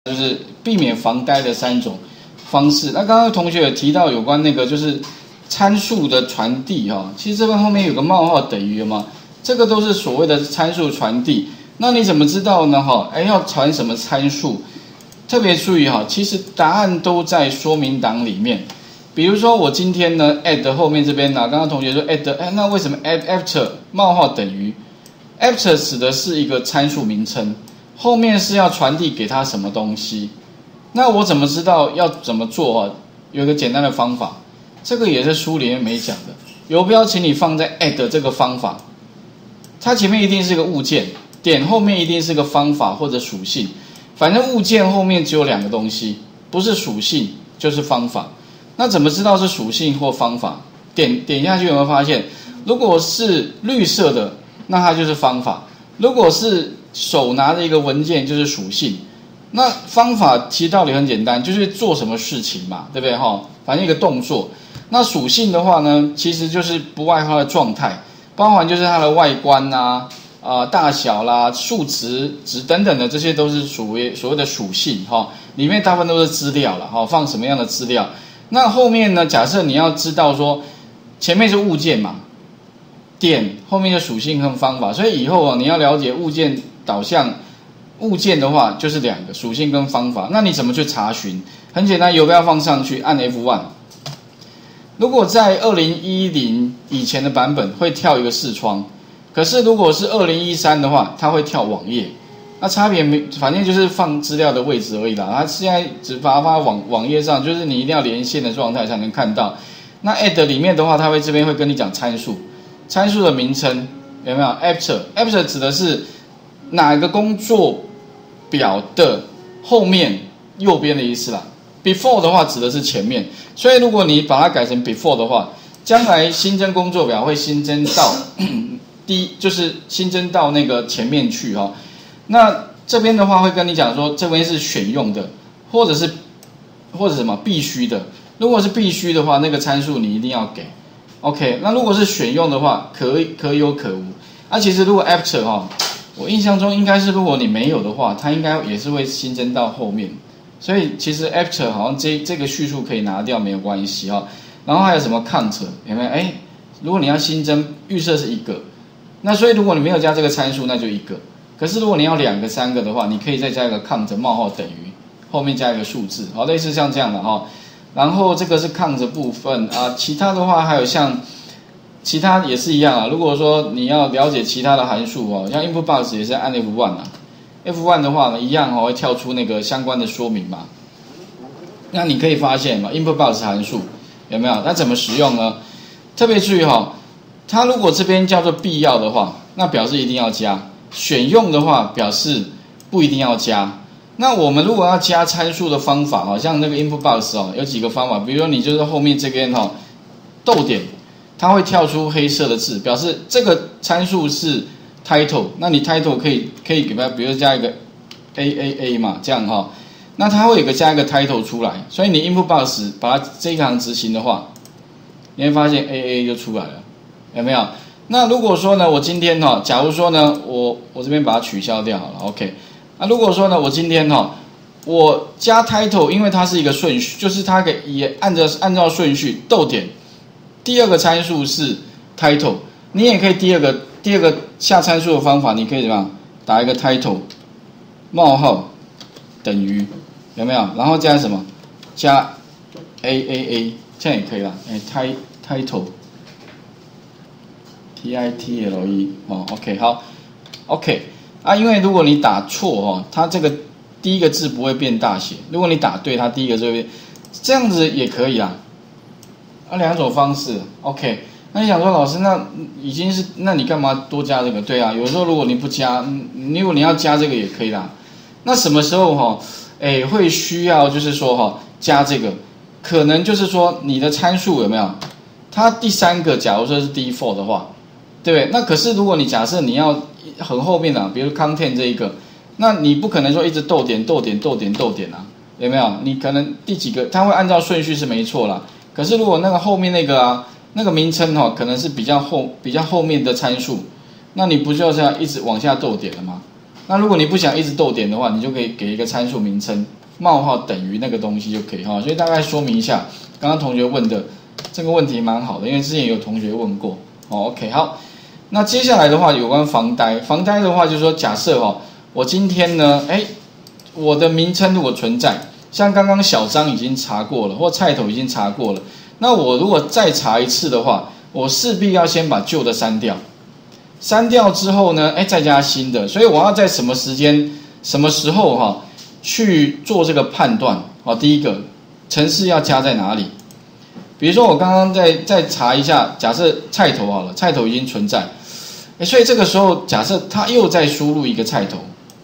就是避免防呆的3种方式。那刚刚同学有提到有关那个就是参数的传递哈，其实这边后面有个冒号等于嘛，这个都是所谓的参数传递。那你怎么知道呢？哈，要传什么参数？特别注意哈，其实答案都在说明档里面。比如说我今天呢 add 后面这边呢，刚刚同学说 add， 那为什么 after 冒号等于 after 指的是一个参数名称？后面是要传递给他什么东西？那我怎么知道要怎么做啊？有一个简单的方法，这个也是书里面没讲的。游标请你放在 add 这个方法，它前面一定是个物件，点后面一定是个方法或者属性。反正物件后面只有2个东西，不是属性就是方法。那怎么知道是属性或方法？点下去有没有发现？如果是绿色的，那它就是方法；如果是手拿的一个文件就是属性。那方法其实道理很简单，就是做什么事情嘛，对不对哈？反正一个动作。那属性的话呢，其实就是不外乎它的状态，包含就是它的外观啊、大小啦、数值等等的，这些都是所谓的属性哈。里面大部分都是资料了哈，放什么样的资料？那后面呢？假设你要知道说，前面是物件嘛，点后面的属性和方法，所以以后你要了解物件导向。物件的话就是2个属性跟方法，那你怎么去查询？很简单，游标放上去，按 F1。如果在2010以前的版本会跳一个视窗，可是如果是2013的话，它会跳网页。那差别反正就是放资料的位置而已啦。它现在只把它放网页上，就是你一定要连线的状态才能看到。那 add 里面的话，它这边会跟你讲参数的名称有没有 ？after 指的是哪个工作表的后面右边的意思啦。before 的话指的是前面，所以如果你把它改成 before 的话，将来新增工作表会新增到就是新增到那个前面去哈。那这边的话会跟你讲说，这边是选用的，或者什么必须的。如果是必须的话，那个参数你一定要给。OK， 那如果是选用的话，可有可无。其实如果 after 哈。我印象中应该是，如果你没有的话，它应该也是会新增到后面。所以其实 after 好像这个叙述可以拿掉，没有关系哈。然后还有什么 count 有没有？如果你要新增，预设是1个，那所以如果你没有加这个参数，那就1个。可是如果你要2个、3个的话，你可以再加一个 count 冒号等于，后面加一个数字，好，类似像这样的哈。然后这个是 count 部分啊，其他的话还有像。其他也是一样啊。如果说你要了解其他的函数哦，像 input box 也是按 F1 啊。F1 的话呢，一样会跳出那个相关的说明嘛。那你可以发现嘛 ，input box 函数有没有？那怎么使用呢？特别注意它如果这边叫做必要的话，那表示一定要加；选用的话，表示不一定要加。那我们如果要加参数的方法像那个 input box 有几个方法，比如说你就是后面这边逗点。它会跳出黑色的字，表示这个参数是 title， 那你 title 可以给它，比如加一个 AAA 嘛，这样那它会加一个 title 出来，所以你 input box 把它这一行执行的话，你会发现 AA 就出来了，有没有？那如果说呢，我今天假如说呢，我这边把它取消掉好了 ，OK。那如果说呢，我今天我加 title， 因为它是一个顺序，就是它也按照顺序逗点。第2个参数是 title， 你也可以第二个下参数的方法，你可以怎么样？打一个 title 冒号等于有没有？然后加什么？加 AAA， 这样也可以啦。title TITLE OK 好 OK 因为如果你打错它这个第1个字不会变大写，如果你打对，它第1个字会变，这样子也可以啦。2种方式 ，OK。那你想说，老师，那已经是，那你干嘛多加这个？对啊，有时候如果你不加，如果你要加这个也可以啦。那什么时候会需要就是说加这个？可能就是说你的参数有没有？它第3个，假如说是 default 的话，对不对？那可是如果你假设你要很后面比如 content 这一个，那你不可能说一直逗点啊，有没有？你可能第几个，它会按照顺序是没错啦。可是如果那个后面那个名称可能是比较后面的参数，那你不就是要一直往下逗点了吗？ 那如果你不想一直逗点的话，你就可以给一个参数名称，冒号等于那个东西就可以哈。所以大概说明一下，刚刚同学问的这个问题蛮好的，因为之前有同学问过。OK， 好，那接下来的话有关房贷，房贷的话就是说，假设我今天呢，我的名称如果存在，像刚刚小张已经查过了，或菜头已经查过了，那我如果再查一次的话，我势必要先把旧的删掉，删掉之后呢，再加新的，所以我要在什么时间、什么时候去做这个判断？第一个，程式要加在哪里？比如说我刚刚再查一下，假设菜头好了，菜头已经存在，所以这个时候假设他又再输入一个菜头，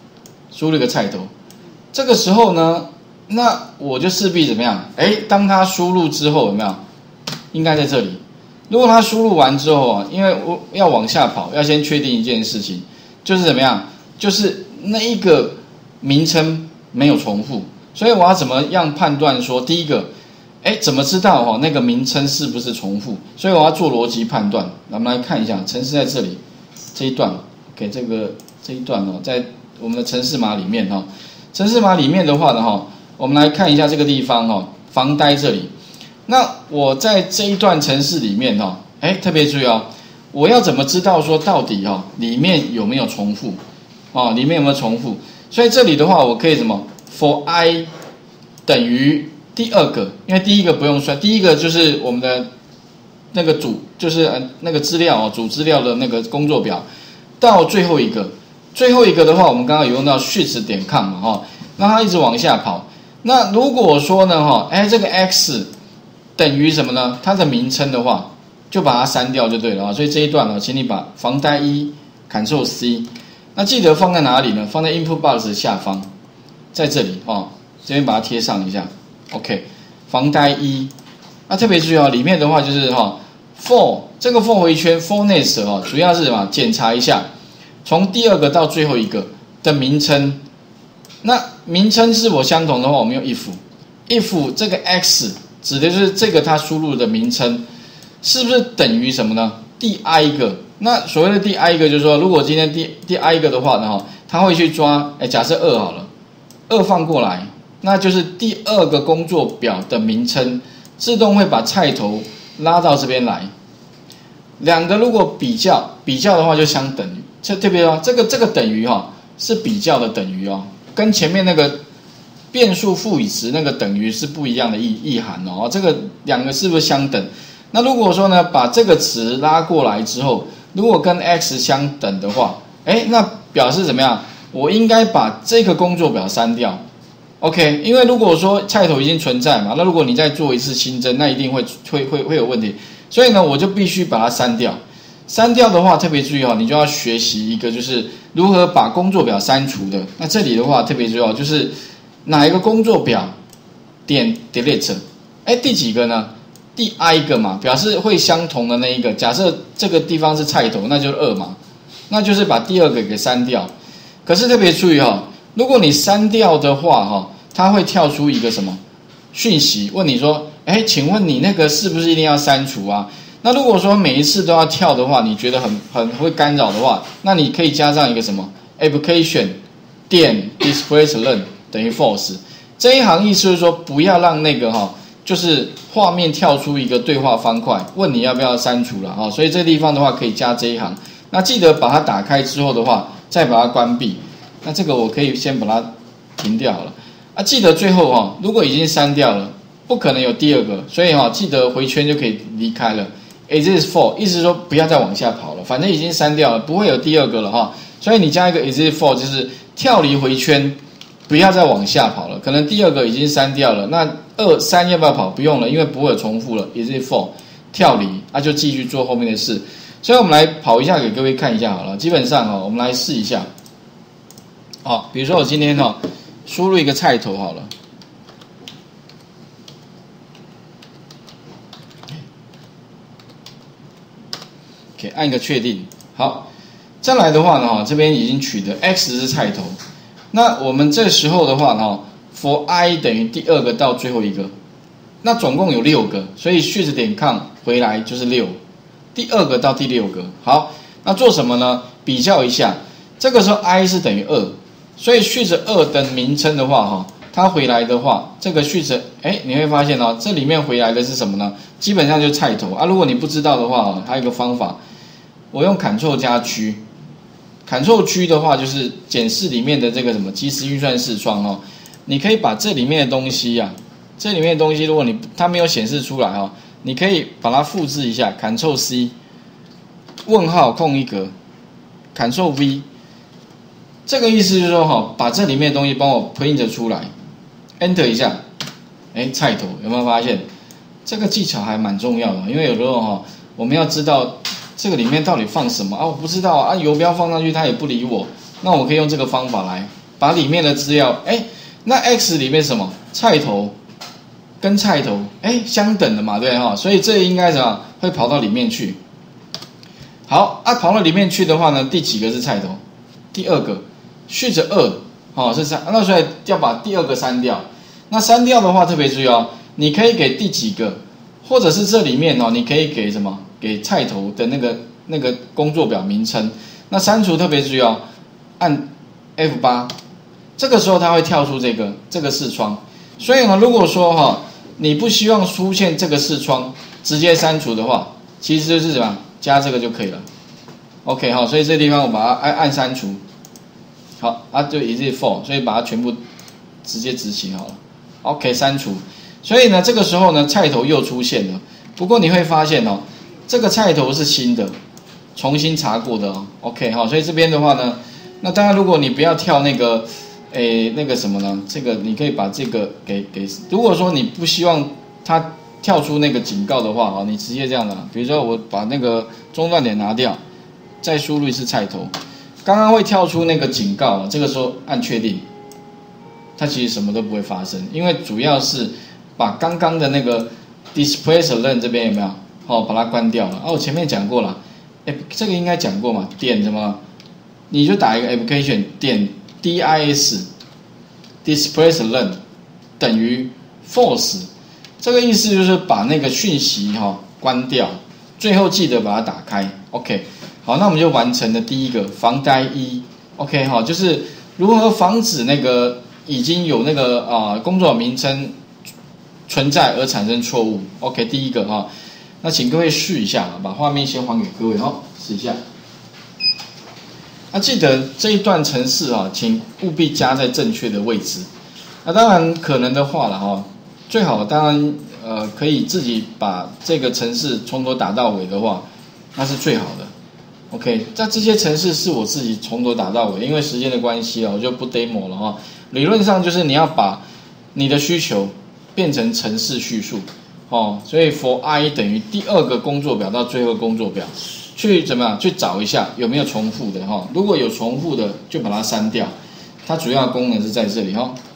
这个时候呢，那我就势必怎么样？当他输入之后有没有？应该在这里。如果他输入完之后因为我要往下跑，要先确定一件事情，就是怎么样？就是那一个名称没有重复，所以我要怎么样判断说，第一个，怎么知道那个名称是不是重复？所以我要做逻辑判断。我们来看一下，程式在这里这一段 ，OK， 这一段在我们的程式码里面程式码里面的话呢我们来看一下这个地方房贷这里。那我在这一段程式里面特别注意我要怎么知道说到底里面有没有重复里面有没有重复？所以这里的话，我可以什么 ？for i 等于第二个，因为第一个不用算，第一个就是我们的那个就是那个资料主资料的那个工作表，到最后一个。最后一个的话，我们刚刚有用到 shift.com 嘛那它一直往下跑。那如果说呢这个 x 等于什么呢？它的名称的话，就把它删掉就对了所以这一段请你把房贷一 Ctrl C， 那记得放在哪里呢？放在 input box 下方，在这里这边把它贴上一下。OK， 房贷一，那特别注意里面的话就是for 这个 for 回圈 for next 主要是什么？检查一下。从第二个到最后一个的名称，那名称是否相同的话，我们用 if 这个 x 指的就是这个它输入的名称，是不是等于什么呢？第 i 一个。那所谓的第 i 一个就是说，如果今天第 i 一个的话呢，它会去抓，假设2好了，2放过来，那就是第二个工作表的名称，自动会把菜头拉到这边来。两个如果比较的话，就相等于。特别这个等于是比较的等于跟前面那个变数赋予值那个等于是不一样的意涵这个两个是不是相等？那如果说呢，把这个词拉过来之后，如果跟 x 相等的话，那表示怎么样？我应该把这个工作表删掉。OK， 因为如果说菜头已经存在嘛，那如果你再做一次新增，那一定会有问题。所以呢，我就必须把它删掉。删掉的话，特别注意你就要学习一个就是如何把工作表删除的。那这里的话特别注意就是哪一个工作表点 delete， 第几个呢？第 i 个嘛，表示会相同的那一个。假设这个地方是菜头，那就是2嘛，那就是把第二个给删掉。可是特别注意如果你删掉的话它会跳出一个什么讯息，问你说，请问你那个是不是一定要删除啊？那如果说每一次都要跳的话，你觉得很会干扰的话，那你可以加上一个什么 application 点 displayLen 等于 false。这一行意思就是说，不要让那个就是画面跳出一个对话方块，问你要不要删除了所以这个地方的话可以加这一行。那记得把它打开之后的话，再把它关闭。那这个我可以先把它停掉好了记得最后如果已经删掉了，不可能有第二个，所以记得回圈就可以离开了。Exit for 意思是说不要再往下跑了，反正已经删掉了，不会有第二个了所以你加一个 exit for 就是跳离回圈，不要再往下跑了。可能第二个已经删掉了，那2、3要不要跑？不用了，因为不会有重复了。exit for 跳离，就继续做后面的事。所以我们来跑一下给各位看一下好了。基本上我们来试一下。比如说我今天输入一个菜头好了。OK， 按一个确定。好，再来的话呢，这边已经取得 x 是菜头。那我们这时候的话呢 ，for i 等于第二个到最后一个，那总共有6个，所以shift.com 回来就是6，第二个到第6个。好，那做什么呢？比较一下， 这个时候 i 是等于2，所以序子2的名称的话哈，它回来的话，这个序子你会发现这里面回来的是什么呢？基本上就是菜头啊。如果你不知道的话还有一个方法，我用 Ctrl 加 G。Ctrl G 的话就是检视里面的这个什么即时运算视窗你可以把这里面的东西这里面的东西如果它没有显示出来你可以把它复制一下 ，Ctrl C， 问号空一格 ，Ctrl V， 这个意思就是说把这里面的东西帮我 print 出来 ，Enter 一下，菜头有没有发现？这个技巧还蛮重要的，因为有时候我们要知道。这个里面到底放什么我不知道游标放上去它也不理我，那我可以用这个方法来把里面的资料，那 X 里面什么菜头跟菜头相等的嘛，对所以这应该什么会跑到里面去。好跑到里面去的话呢，第几个是菜头？第2个，序子2是3，那所以要把第2个删掉。那删掉的话特别注意你可以给第几个，或者是这里面你可以给什么？给菜头的那个工作表名称，那删除特别注意按 F8， 这个时候它会跳出这个视窗。所以如果说你不希望出现这个视窗，直接删除的话，其实就是什么加这个就可以了。OK 所以这地方我把它按删除，好就一日 for， 所以把它全部直接执行好了。OK 删除，所以呢这个时候呢菜头又出现了，不过你会发现这个菜头是新的，重新查过的OK 所以这边的话呢，那当然如果你不要跳那个那个什么呢，这个你可以把这个给，如果说你不希望它跳出那个警告的话你直接这样的，比如说我把那个中断点拿掉，再输入一次菜头，刚刚会跳出那个警告这个时候按确定，它其实什么都不会发生，因为主要是把刚刚的那个 display learn 这边有没有把它关掉了我前面讲过了这个应该讲过嘛，点什么你就打一个 application 点 dis display learn 等于 false， 这个意思就是把那个讯息关掉，最后记得把它打开 OK。 好，那我们就完成了第1个防呆1 OK 就是如何防止那个已经有那个工作名称存在而产生错误 OK。 第1个那请各位试一下，把画面先还给各位试一下。记得这一段程式请务必加在正确的位置。当然可能的话最好当然可以自己把这个程式从头打到尾的话，那是最好的。OK， 这些程式是我自己从头打到尾，因为时间的关系我就不 demo 了理论上就是你要把你的需求变成程式叙述。所以 for i 等于第2个工作表到最后工作表，去怎么样去找一下有没有重复的如果有重复的就把它删掉，它主要功能是在这里